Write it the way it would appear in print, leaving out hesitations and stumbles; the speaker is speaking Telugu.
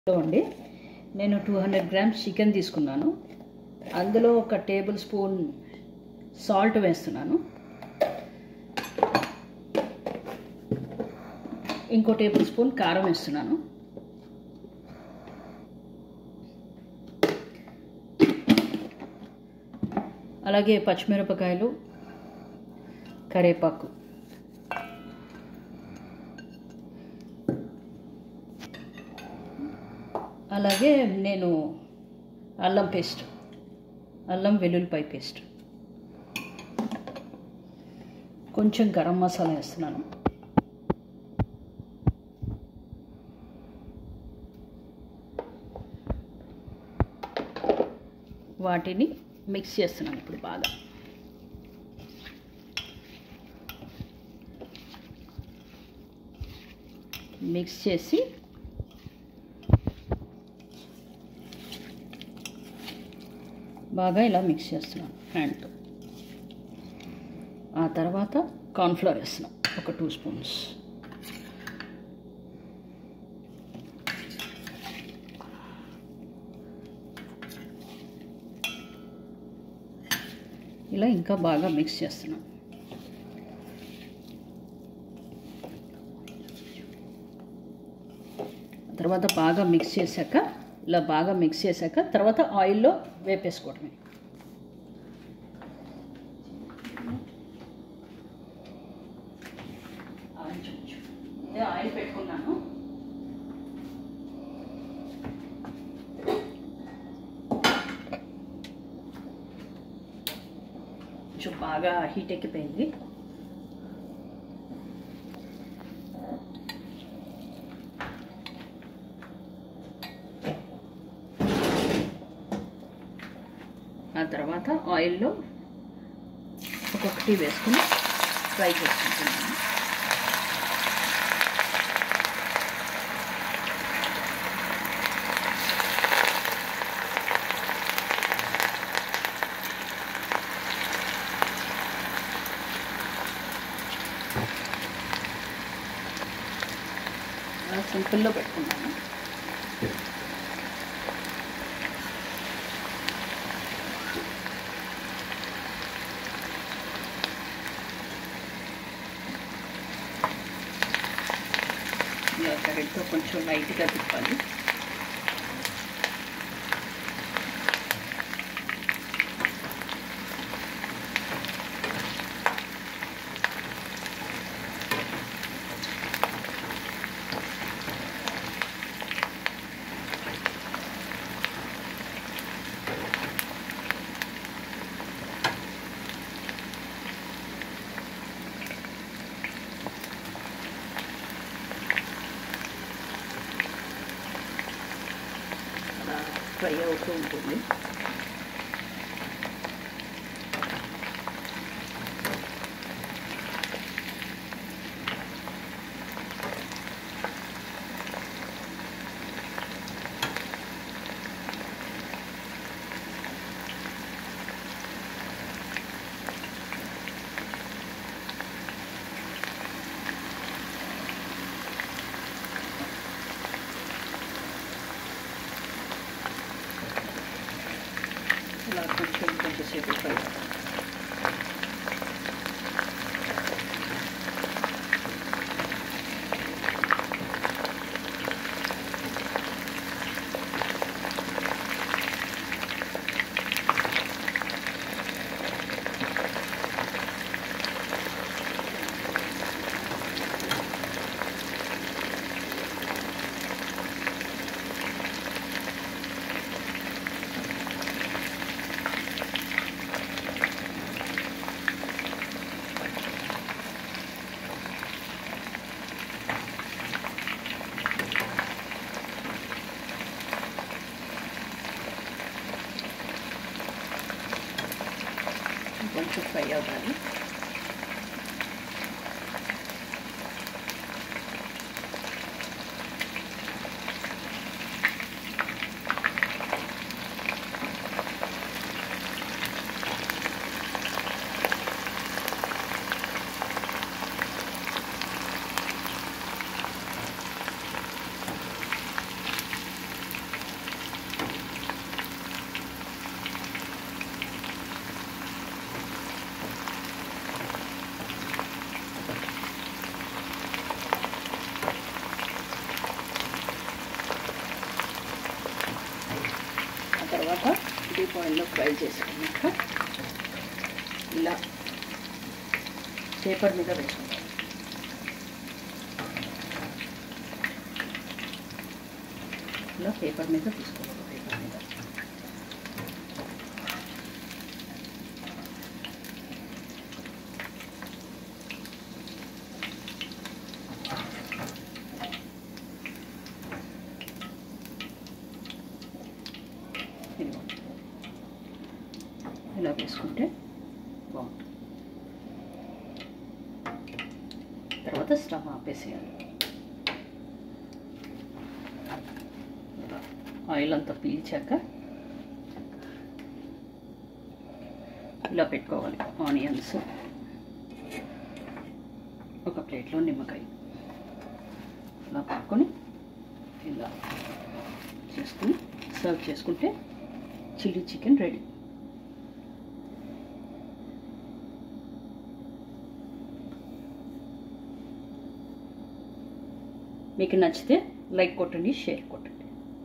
అండి నేను 200 గ్రామ్స్ చికెన్ తీసుకున్నాను. అందులో ఒక టేబుల్ స్పూన్ సాల్ట్ వేస్తున్నాను. ఇంకో టేబుల్ స్పూన్ కారం వేస్తున్నాను. అలాగే పచ్చిమిరపకాయలు, కరివేపాకు, అలాగే నేను అల్లం వెల్లుల్లిపాయ పేస్ట్, కొంచెం గరం మసాలా వేస్తున్నాను. వాటిని మిక్స్ చేస్తున్నాను ఇప్పుడు బాగా. మిక్స్ చేసి బాగా ఇలా మిక్స్ చేస్తున్నాను హ్యాండ్తో. ఆ తర్వాత కార్న్ఫ్లవర్ వేస్తున్నాం ఒక 2 స్పూన్స్. ఇలా ఇంకా బాగా మిక్స్ చేస్తున్నాం. తర్వాత బాగా మిక్స్ చేశాక తర్వాత ఆయిల్లో వేపేసుకోవడమే. ఆయిల్ పెట్టుకున్నాను. కొంచెం బాగా హీట్ ఎక్కిపోయింది. ఆ తర్వాత ఆయిల్లో ఒక్కొక్కటి వేసుకుని ఫ్రై చేసుకుంటున్నాను. అలా సింపుల్లో పెట్టుకున్నాను. ఇలా కరెక్ట్గా కొంచెం లైట్గా తిప్పాలి. ఫ్రై అవుతూ ఉంటుంది. ఇలా కొంచెంసేపు ఫ్రై. కొంచెం ఫ్రై అవ్వాలి. తర్వాత డీప్ ఆయిల్లో ఫ్రై చేసుకున్నాక ఇలా పేపర్ మీద వేసుకుంటాం. ఇలా పేపర్ మీద తీసుకోవాలి. పేపర్ మీద ఇలా వేసుకుంటే బాగుంటుంది. తర్వాత స్టవ్ ఆపేసేయాలి. ఆయిల్ అంతా పీల్చాక ఇలా పెట్టుకోవాలి. ఆనియన్స్, ఒక ప్లేట్లో నిమ్మకాయ ఇలా పట్టుకొని ఇలా చేసుకుని సర్వ్ చేసుకుంటే చిల్లీ చికెన్ రెడీ. మీకు నచ్చితే లైక్ కొట్టండి, షేర్ కొట్టండి.